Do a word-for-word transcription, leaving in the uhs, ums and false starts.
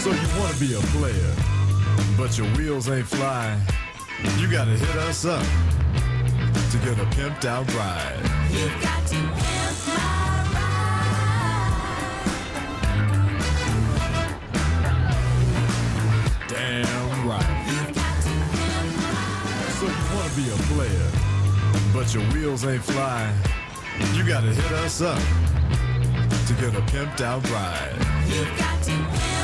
So you want to be a player, but your wheels ain't flying. You gotta hit us up to get a pimped out ride. You've got to pimp my ride. Damn right. You've got to pimp my So you want to be a player, but your wheels ain't flying. You gotta hit us up to get a pimped out ride. You've got to pimp